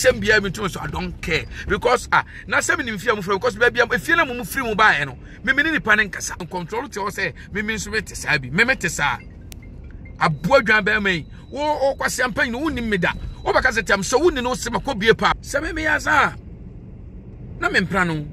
some be able to, so I don't care. Because, now some in fear because baby, I'm a feeling I'm free mobile, no. Me meaning the panic, control to say, me means to Sabi, Memetesa. A boy drum by me, or champagne, wouldn't me that. Oh, because I'm so wouldn't know some could be a pap. Seven me as a Namen Prano.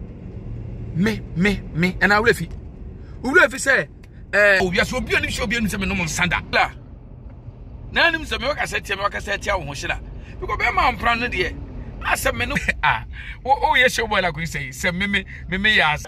Me, and I'll refit. Who if you say, oh, yes, we'll be on some normal Sanda. None of them, I said, Sheila. Because I'm proud dear. I said, oh, yes, Showboy, like we say, say, me, yes.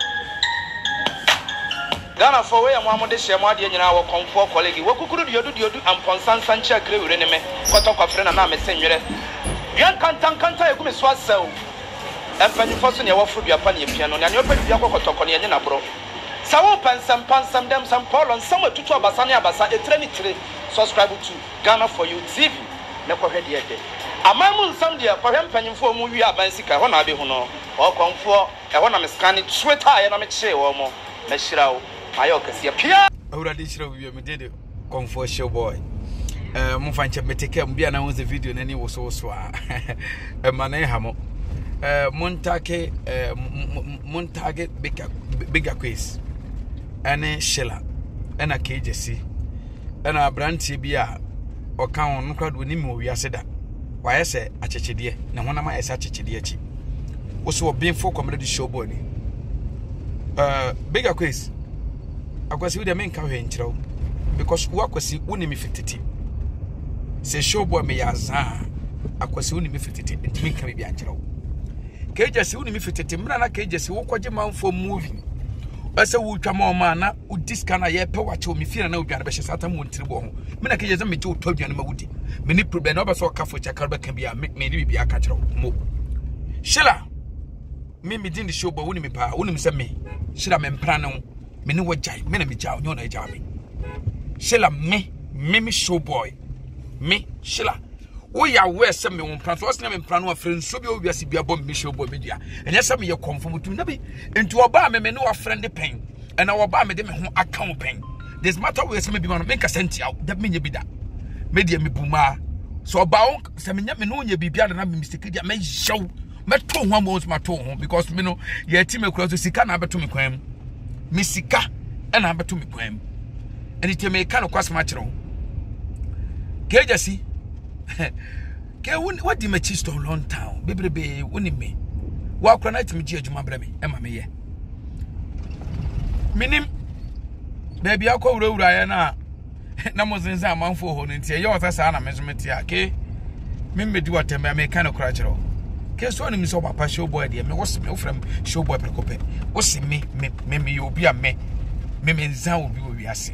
Ghana for way and one of the Shamadi and our Akomfour colleague. What could you do and Ponsan Sancha Crew in me? What talk of friend and I'm a senior. Young can't tell you, Miss Wassel. And when you first in your food, your penny piano, and your penny talk on your bro. Some pants, some them, some Paul, and some to Basania Basa, a trinity. Subscribe to Ghana for you TV. Never heard yet. A man some dear for him penny for movie at Bansica, one I be who know, or Akomfour, and one I'm a scanning sweat high and I'm a chair or more. Sheila. I already show you me did Akomfour Showboy. Monfancha me take me announce the video and any was so swa. Mane hamo. Montage Big Akwes. And Sheila. And a Gyasi. And a brand TBA. Akan no crowd with him we are said that. Why I say a chechidie, na one of my chechidie. Also being for comedy Showboy. Big Akwes. Akwes with the main carry in chiro because Akwes wouldn't me 50. Say Showboy me yaza. Akwes wouldn't me 50 and me carry behind chiro. Gyasi wouldn't me 50. Mrana Gyasi walk what man for moving. I say, would come on, man, would this kind of year power to me feel no gun, but she's at a moon to go. Mina Gyasi me to told you and Moody. Many problem over so careful Chakarba can be a make me be a catcher. Sheila, me didn't the Showboy wouldn't me power, wouldn't say me. Sheila memprano. Me no wajai, me na me jaw, no na jawi. Sheila me Showboy. Me Sheila. We are where some me on plan. First name plan friend so be obviously be about me Showboy media. And yes, some me conform to nabi. Into a bar me no a friend the pain. And our bar me dem ho account pain. This matter where some be want make a cent out. That mean you be that. Media me buma. So about some me no ye be bia na mistake dia me show. Me to ho mo my to ho because me no ye team me cross to sika na beto me kwam. Misika and I to me poem. And it may kind of cross my channel. Gyasi, what do you make to long town? Baby, winning me. Walk on night to me, Judge Mabrami, Emma me. Minim, baby, I'll call Ryan. Numbers in Zaman for holding tea. Yours as an measurement, okay? Mimmy do what I may kind of crash. Guess what? Miss Papa Showboy, dear, me what's me from Showboy Precope. What's me, you'll be a me Zao will be a sin.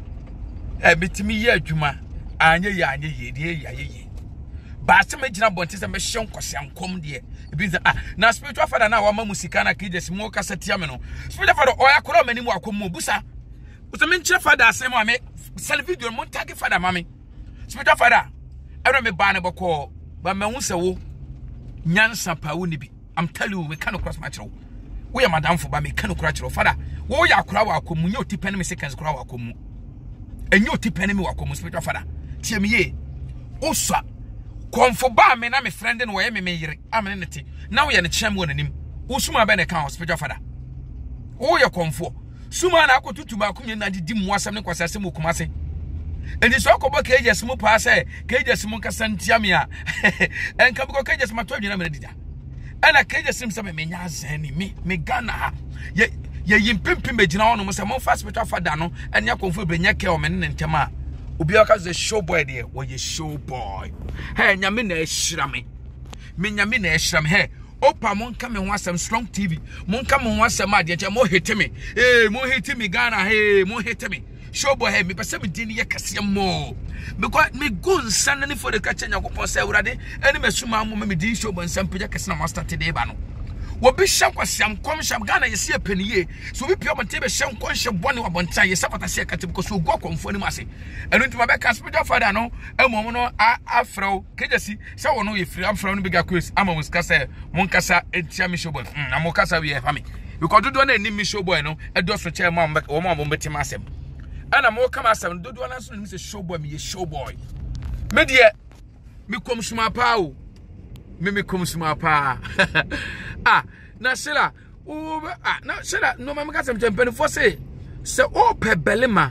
A bit to me, yeah, Juma, and ye. But some major bontes and mission cause I'm come dear. Now, spiritual father now, Mamma Musicana Kids, more Cassatiamino. Spiritual father, or I could many more Kumubusa. But the mention father, same I make sell video, Montague father, mammy. Spiritual father, I don't be barnable call, but my own so. Nyansa pa woni bi. I'm telling you, we cannot cross my channel. We are madam for by me cannot cross your father. Wo ya kura wa komu nyo tipen me seconds kura wa komu. Enyo tipen me wa komu spiritual father. Tie me ye. Oswa. Komfo ba me na me friend no we me yire. Ameneti. Now we na chem won anim. Usuma be na kan spiritual father. Wo ya komfo. Suma na akotutu ba kumye na didi mu asem ne kwasase mu kumase. And it's all about Gyasi mu pass, Gyasi mu kasantiamia. And come go Gyasi ma 12 na medida. And a Gyasi some me nyazeni me Ghana. Ye yimpimpi me gina ono mo se mo fast spiritual father no and ya Akomfour be nyake o me ntema. Obi aka ze Showboy de wo ye Showboy. Hey nyame na ehira me. Me nyame na ehira me. Hey Opa mon ka me ho asem strong TV. Mon ka me ho asem ade che mo hete me. Mo hete me Ghana. Mo hete me. Showboy hey me pese me dini ye kase mo because me go nsan for the catch Yakopon say urade eni me suma mo me din Showboy nsan peja kase na master today ba no wo bi hya kwasiam kom hya Ghana ye se paniye so bi pio mate be hya kon hye bone wa bontan ye sapata se kate because so go Akomfour ni mase enu ntuma be ka spiritual father no emom no afro Gyasi say wo no ye free afro no Big Akwes ama mo skasa mon kasa etia me Showboy na mo kasa we fa me because do na ni me Showboy no edo so che ma wo ma mo betima asem. And I'm more come as I'm do one answer, Mr. Showboy, me Showboy. Media, me come suma pow. Mimi kumsuma pa. Ah, na Sheila, na Sheila, no mama ka sem champion for say o pe belema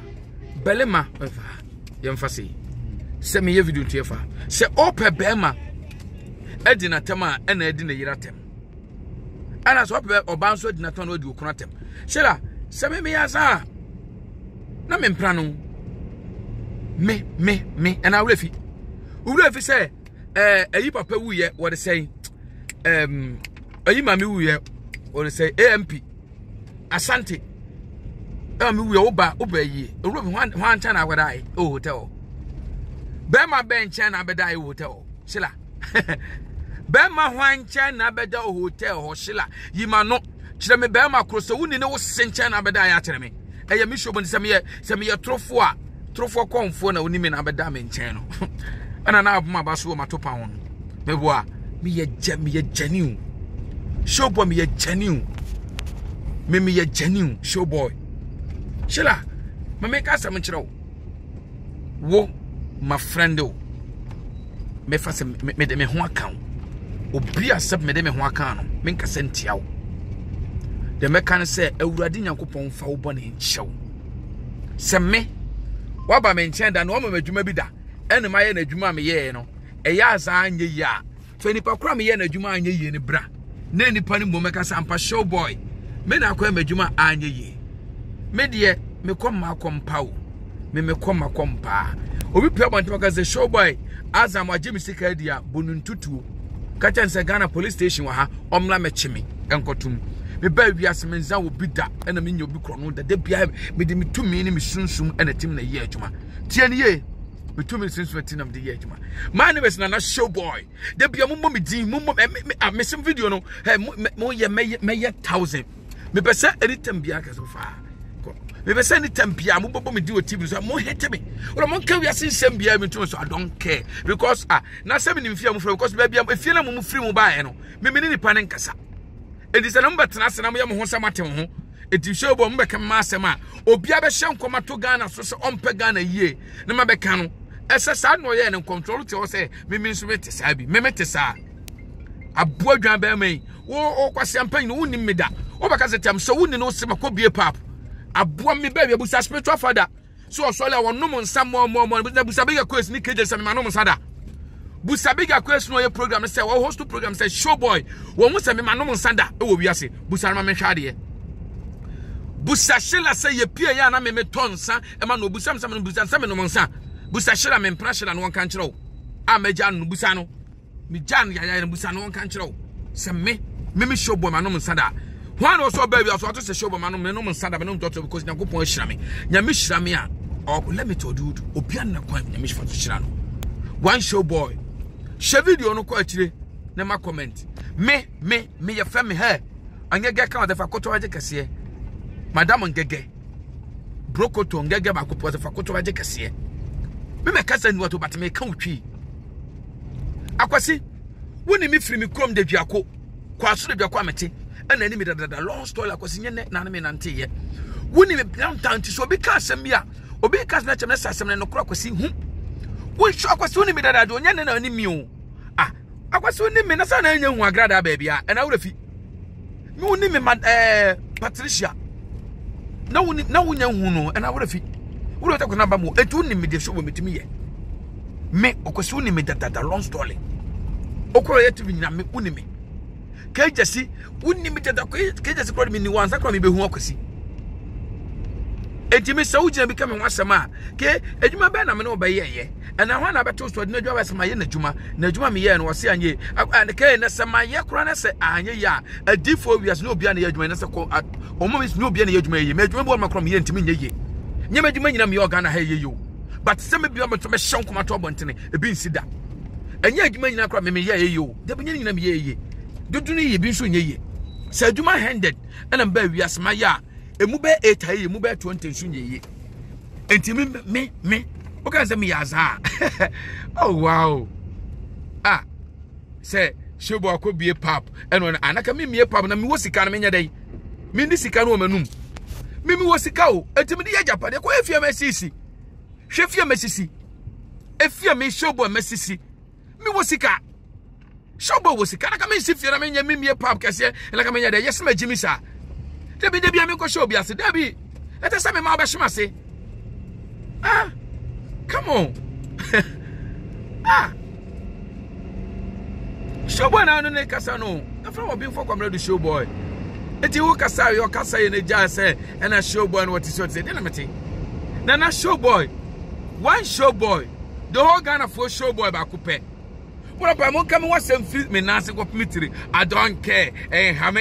yemfase. Se me ye video tie fa. Se o pe bema edina tema na edina yiratem. Ana so pe oban so edina ton odi okunatem. Sheila, se me yaza na me mpra no me and I refi say ayi papa wuye what they say ayi mami wuye what they say AMP Asante mi wuye oba yi one time I hotel Bema ben China beda hotel Sheila Bema one China beda hotel Sheila yima no chire me bema cross wuni ne wo senche na beda ya chire me eye mi shobo ni se me trofo Akomfour na onimi na beda me nchen no ana na abuma baso matopa ho meboa me ye genuine Showboy me ye genuine me ye genuine Showboy Sheila me make us am chire wo my friend o me fa se me de me ho akan obi asep me de me ho akan no me nka se ntiawo de me kan se awurade nyankopon fa wo bone nchew se me waba me nchen da no o ma adwuma bi da ene ma ye na adwuma me ye no eya asa anye yi a fe nipa kura me ye na adwuma anye yi ne bra na nipa ni mo me ka sampa Showboy me na akwa ma adwuma anye yi me de me komma kompa o me komma kompa obi pia bantu maka se Showboy azam agimi sika dia bonuntutuo kacha nse Ghana police station wa ha omla mechimi enkotum me ba wiase menza wo bida ena me nyobi krono da bia me de mitumi ni misunsum ena tim na ye adwuma tie ne ye mitumi sunsum tinam de ye adwuma man ne bes na Showboy da bia mommo me din mommo me sim video no mo ye me 1000 me pesa anytime bia ka so fa me be say ni tempia mo bobo me di o TV so mo hate me or mo ka wi asensem bia me tun so I don't care because na say me ni mfia mo free because bia efie na mo free mo ba no me ni pa ne nkasa edi se na mo betena se na mo ye mo ho sam atem ho edi Showboy mo be ka ma asem a obi a be hye nkoma to Ghana so se ompe Ghana yie na ma be ka no ese sa no ye ne control te o say me nso me te sa bi me te sa abo adwan ba mai wo kwase ampan no woni me da wo be ka se tem so woni no se makobie pap aboa me baby abusa spiritual father so osole won no monsa mo busa Big Akwes ni keje se me no monsa da busa Big Akwes no ye program say wo host program say Showboy wo mu se me no monsa da e wo wiase busa ma me hwade busa Sheila say ye pie ya na me tonsa e ma no busa me busa me no monsa busa Sheila me mpra Sheila no won kan kire a meja no busa no mi jan ya no busa no won kan kire se me Showboy ma no monsa da one also baby also to say Showboy man no nsada me no doctor because nyakopon ahira me nyame hira me a let me tell you obi an na kwan nyame hira hira no one Showboy share video no kwa akire na ma comment me ye fa me he angege ka wa koto waje kase madam ngege brokoto ngege ba kopo fa koto waje kase me kasa ni wato batme ka utwi akwasi woni mi firi mi krom de duako kwa so de duako amete and enemy da long story akwasi nye na me nante ye woni me plantant so be ka asem ya obi ka na chem na asem no kro akwasi hu won sho akwasi woni me da onye na ani mi o akwasi woni me na sa na anya hu agrada ba bia na wurafi me woni me Patricia na wonya hu no na wurafi wuro ta ko na ba mo etu woni me de Showboy metimi ye me akwasi woni me da long story okoro ye tibi nyina me woni me Gyasi wonni mi tada ko Gyasi ko mi ni wansa ko mi be hu akwasi enti me sa ugina bi ka me wasema ke adwuma be na me no be ye ana ho na beto so na adwuma wasema ye na adwuma me ye no wose anye ke na sema ye kro na se anye ya adifo wias no bia na ye adwuma na se ko omo mi no bia na ye adwuma ye me adwuma bo ma kro me ye ntimi nye ye nye me adwuma nyina me ye Ghana ha ye yo but se me bia me to me hye nkoma to bontene e bi nsida anye adwuma nyina kro me ye yo de bi nyina me ye duduni ye bi nso nye ye se adwuma handed na mba wias ma ya emu be 8 ye emu be 20 nso nye ye enti me o kan se me ya za oh wow se Showboy akobie pap eno anaka me mie pap na me wo sika na me nya dai me ndi sika no manum me wo sika o enti me di ya japade ko efia mesisi hwefia mesisi efia me Showboy mesisi me wo sika Showboy was kana kama si fie na me nya mimie pap kese na kama nya de yes ma jimi sa debi ami ko show biase debi ete se me ma obehima se ah come on ah Showboy na no ne kasa no afra obi fo kwamra do Showboy eti wo kasa yo kasa ye ne ja se na Showboy no what is what say na meti na Showboy one Showboy the whole Ghana for Showboy ba ko pe what about mon come was some fit me na se ko mitiri I don't care hame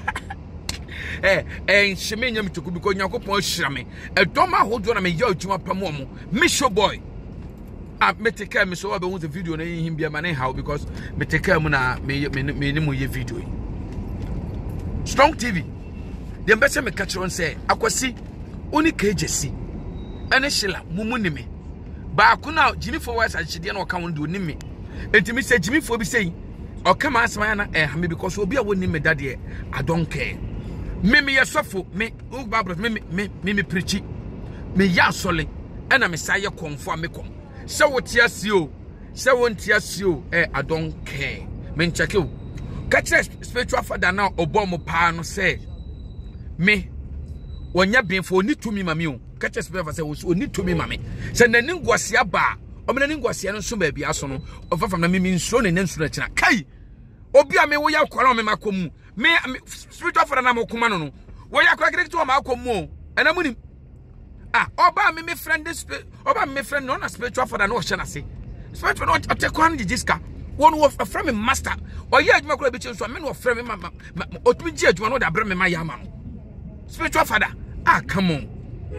sheme nyam tuku biko nyakopon hira me edoma hodo na me ya adwuma pamo mo me Showboy me take care me so be won the video na him bia ma na how because me take care mu na me ni mo ye video Strong TV dem be se me catch on say akwasi oni Gyasi ene Sheila mumu ni me ba akuna Jimmy for wise achide na oka won do ni me entimi say Jimmy for bi say oka ma asema na me because obi a woni me dade I don't care me yesofo me ubabro me preachi me ya sole ena me say Akomfour me kom se wotia sio se wontia sio I don't care me ncheke o catch spiritual father now obom pa no say me wonya benfo oni tumi mame o catch spiritual say oni tumi mame se nani ngwase aba o me nani ngwase no so ba bia so no ofafam na me nsuo ne nsuo na kina kai obi a me wo ya kwara me makomu me spiritual father na mokoma no wo ya kwara kire to ma akomu ena munim oba me friend this oba me friend no na spiritual father no hye na se spiritual no atekwan di jiska one wo friend me master o ye adwuma kura be chenso me no friend me otumi ji adwuma no da bre me ma ya ma no spiritual father come on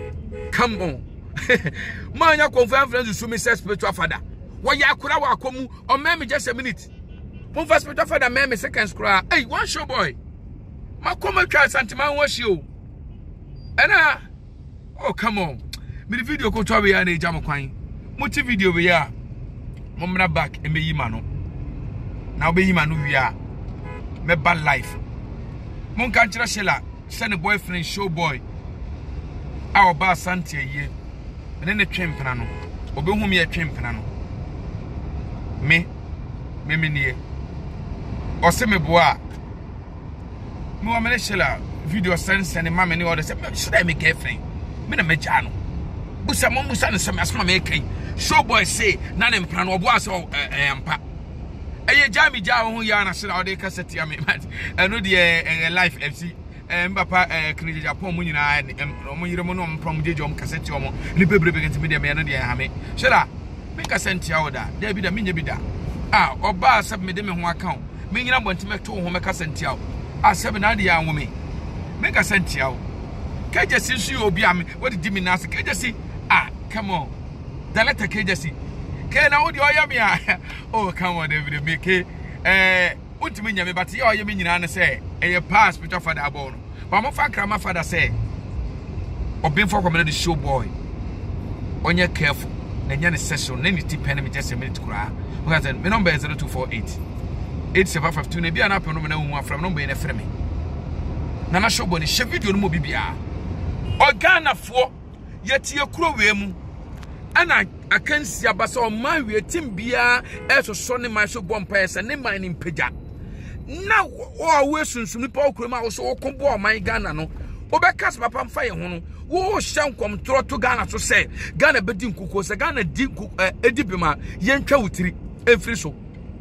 man ya confirm friends su me say spiritual father wo ya kura wa akomu o me just a minute mon first spiritual father me seconds kura hey one Showboy makoma twa santima wo hye o ena oh come on me the video ko to we ya na ejam kwan multi video we ya momna back e me yima no na obe yima no wi a me bad life mon kan kira Sheila send boyfriend Showboy a oba asante ye ne twempena no obe hu me ye twempena no me nie o se me boa me wa me Sheila video send mama ni order say should I me girlfriend me na meja no busa mo musa ne se me asoma me kai Showboy say na ne mpra no obo aso ampa eye jami ja ho ya na Sheila ode cassette ya me eno de life FC mbapa krinje Japan mu nyina mo yire mo no mprom jeje om cassette om ni bebrebe genti me de me no de ha me Sheila me cassette ya oda da bi da me nya bi da oba sab me de me ho account me nyina bonti me to ho me cassette ya asab na de ya nwome me cassette ya Gyasi su obi am what did me nas Gyasi come on the letter Gyasi na wo de oyam ya oh come on David make untimi nyame but ye oyam nyina na say e pass spiritual father abon but mo fa krama father say obin for come the Showboy onye careful na nya ne session na ni tipen me just a minute kura because my number is 0248 8752 na bia na pɛ no na hu afram number na frɛ me na Showboy ni she video no mo bibia Ghana fo yetie kuro we mu ana akansi abasa o man we tim bia esoso ne man so bompa ese ne man ni mpagya na o we sunsun pa okuro ma wo so okombo o man Ghana no obeka papa mfa ye ho no wo hyankom toro to Ghana so se Ghana bedi nkuko se Ghana di edibima yentwa wutiri efri so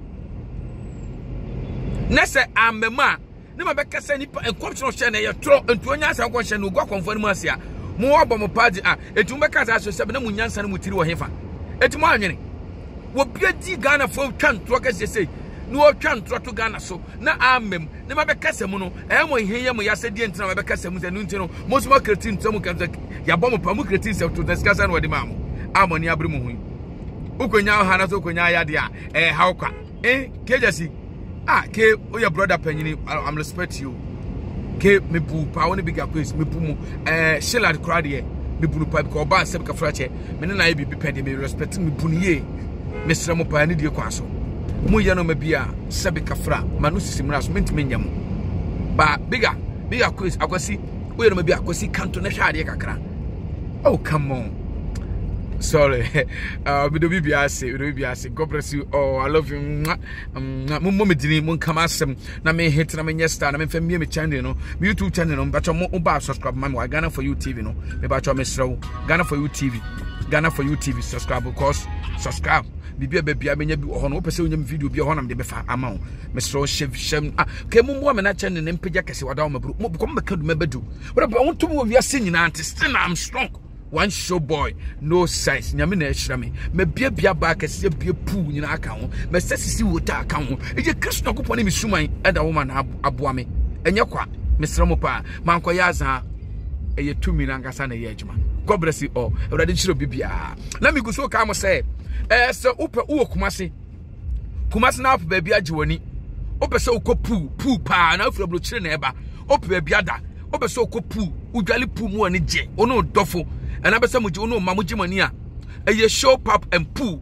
na se amema ne ma beka se nipa enkwoption hye na ye toro entu onya asa kwon hye no gwa konfo ne mu asia mo obo mo party etu beka sa so se na mu nyansa ne mu tiri wo hefa etu mo anwene wo bia di Ghana fo twan toro ka se no o twan toro to Ghana so na amem ne ma beka se mu no mo heye mo yase die ntina ma beka se mu se no ntino mo so ma kretin ntam kan ya bo mo pa mo kretin se to discuss na wo de ma mo amoni abre mu hu ukonya ha na so ukonya ya de how kwa Gyasi ke oya brother penyini I'm respect you ke me bu pa woni Big Akwes me bu mu Sheila de crowd here me bu pa because ba se ka frache me na ye bi pende me respect me bu nie me sra mo pa ni die kwa so mu ye no ma bia se be ka fra ma no sisi mra so mentime nyam ba Big Akwes akwasi oya no ma bia akwasi kanto na hwa de kakra oh come on Sorry. We do Gyasi. God bless you. Oh, I love you. Mummy dini mun kamasem na me hit na me nyesta na me fam me channel no. Me YouTube channel no, but mo ba subscribe man Ghana for you TV no. Me ba cho me srew. Ghana for you TV. Ghana for you TV subscribe because subscribe. Bibia bebia menya bi ho no pese onyam video bi ho na me be fa ama wo. Me srew shem. Ke mo me na channel ne mpagya kese wada wo mabru. Mo me kadu mebedu. What about wonto mo wi ase nyina ante still I'm strong. One Showboy, no size. Nyamina Shrami. Me bia back as a beer poo in account. Me says water account. It's a Christian coupon in Sumai and a woman abuame. And Yakwa, Mr. Mopa, Manko Yaza, a 2 million Gasana Yajma. God bless you all. Already should be bia. Let me go so come say, so Upa Kumasi. Kumasi now, baby, Ajwani. Opa so poo pa, and out of blue chineba. Opa biada. Opa so poo, Ujali poo more and j. Oh no, doffo. And I bet you know Mamuji Mania. A ye show pop and poo.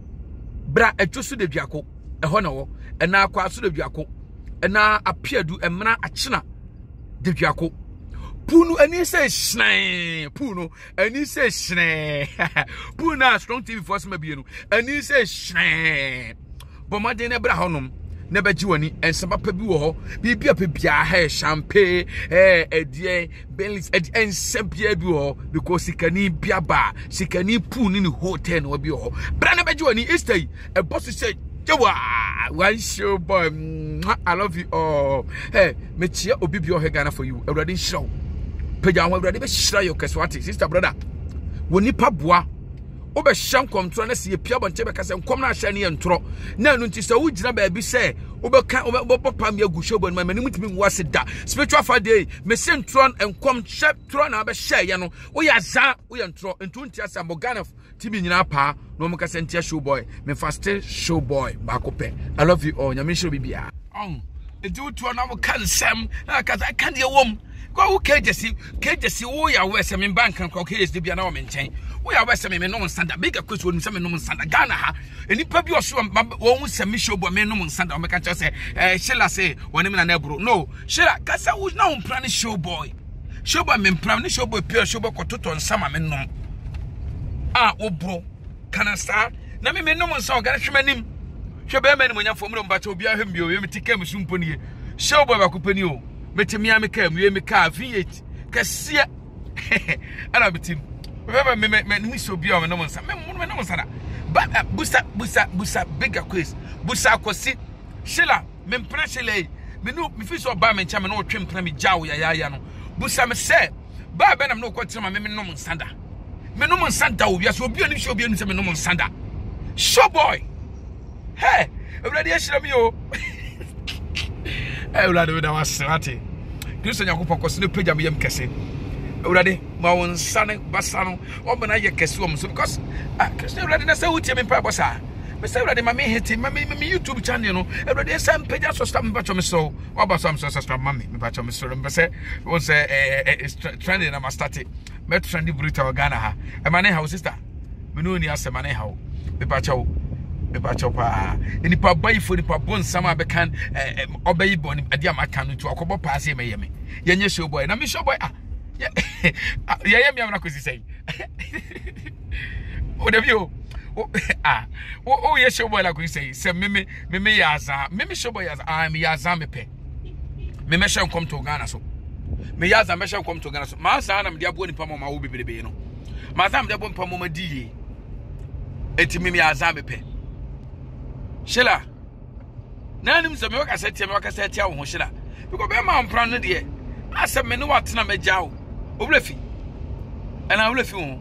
Bra a juice de Biaco, a honor, and now quasu de Biaco, and now appear do a mana a china de Biaco. Puno and he says snay, Puno, and he says snay. Puna strong TV for some abino, and he says snay. Bomadine Brahonum. Never Juani and some pabu, be a pipia hair, champagne, dear bellies, and Sampia buo, because she can eat biaba, she can eat poon in the hotel or bio. Brana Juani is day, a boss said, Joa, one Showboy, I love you all. Hey, Mechia or Bibio Hegana for you, already show. Pajama already shray your Caswati, sister brother. When you pabwa. Obe sham kontro na se pia bonche be kase nkom na ahye ne ntro na anu nti se wo gina ba bi se obe ka obe pam ya gu Showboy ma mani mutimi nwase da spiritual father me se ntro nkom hye tro na be hye ye no wo ya za wo ya ntro ntu nti asa Ghana tibi nyina pa no mo kase ntia Showboy me faste Showboy ba ko pe I love you all nyame shiro bibia edu to na mo kan sem na kasa kan de wom go Gyasi wo ya wese me bank kan ko KSD bia na wo me nchen we are West me no standard Big Akwes won me no standard Ghana ha enipa bi oso won se me Showboy me no standard me kan say Sheila say won me na bro no Sheila kasa wo na on plan Showboy me plan ni Showboy pure Showboy ko toto nsama me no wo bro kana sa na me no nsa Ghana hwemanim hwebe me ni monyafo mu mbacha obi ahwem bi o me tika me sumpo ni Showboy ba kupani o metemia me ka me ka V8 kasia ana bitim remember me so be on no monsa me no monsa da busa Big Akwes busa akosi Sheila me mpra Sheila me no me fi so ba me ncha me no twem mpra me jawo ya no busa me se ba be na me no kwatira me no monsa da me no monsa da o bia so obi oni so se me no monsa da Showboy hey already Sheila me o already da wasati Kristo nyakopo kwose ne pagya me yam kese already ma won sane basano o bana ye kese o so because Kristo already na say wutie me pa bossa me say already ma me hiti ma me YouTube channel no already sam pagya so start me bacho me so o ba so am so subscribe ma me bacho me so me say won say trending na ma start me trendy brutal Ghana ha e ma ne ha sister me no ni asema ne ha me bacho pa ni pa boy for ni pa bon sama be kan obeyi bon ade am aka no to akobo pa ase me yeme yenye Showboy na me Showboy ya mi amna kwesi sei o devio o ye Showboy la kwesi sei se me yaza me Showboy yaza me yaza me pe me sha kom to Ghana so me yaza me sha kom to Ghana so ma sa na me dia bo ni pa ma wo bebrebe no ma sa me dia bo pa ma di enti me yaza me pe Sheila nanim se me waka setia wo ho Sheila because be ma mpran no de asem me no watena me jawo oblefi ana oblefi wo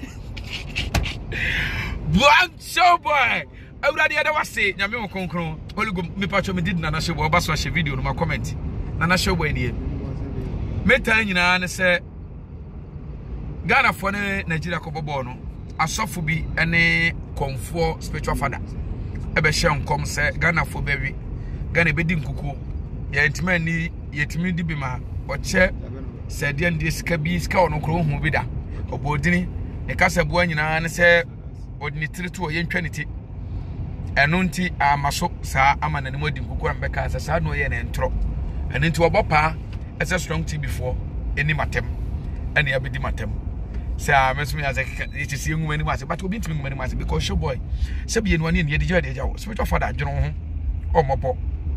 Black Showboy awurade ya da wase nyame wo konkron holigo me pacho me did na Showboy oba so share video no ma comment na Showboy ne meta nyina ne se Ghana fo ne Nigeria ko bobo no asofo bi ene Akomfour spiritual father ebe hye nkom se Ghana fo bewi Ghana be di nkuku ya intima ni yetimi di bi ma oche se de ndi sika bi sika ono kro hu bi da obodini e kasa bo nyina ne se odini tiritu o yentwa niti eno nti amaso sa amana ne modi nkuku ambe ka sa no ye ne ntro eno nti obopa ese strong tea before eni matem eni abedi matem say I mess me as it is young when was but we been to me when because Showboy sabi en wani en ye de spiritual father dwono ho omobo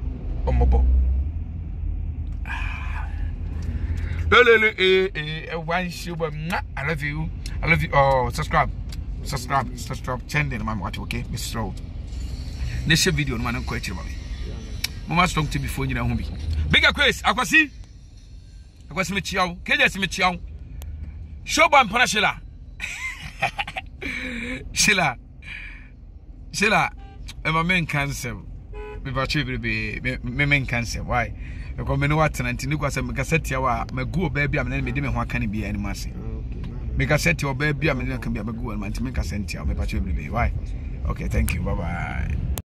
one Showboy I love you oh subscribe channel man watch okay Mr. Road next video no man ko akire ba mama strong to before nyina ho bi Big Akwes akwasi me chiaw Gyasi me chiaw Showboy mpana Sheila my main cancer me ba chibiri me main cancer why because me no what nanti ni kwasa me cassette wa me go baby am na me de me ho aka ne bia ani mase me cassette wa baby am na kan bia me go man me cassette me ba chibiri why okay thank you bye bye